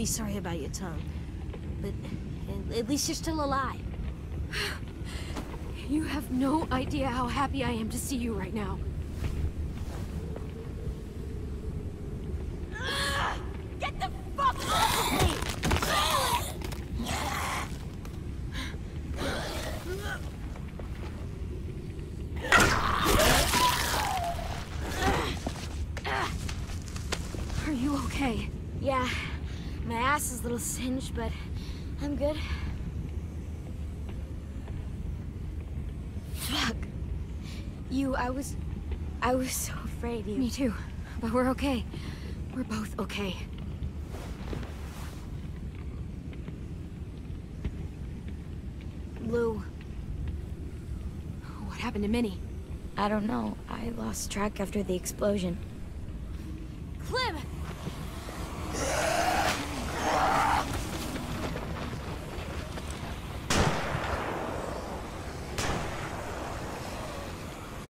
really sorry about your tongue. But at least you're still alive. You have no idea how happy I am to see you right now. Get the fuck off of me! Are you okay? Yeah, my ass is a little singed, but I'm good. Fuck. I was so afraid you... Me too, but we're okay. We're both okay. Lou. What happened to Minnie? I don't know. I lost track after the explosion. Clem!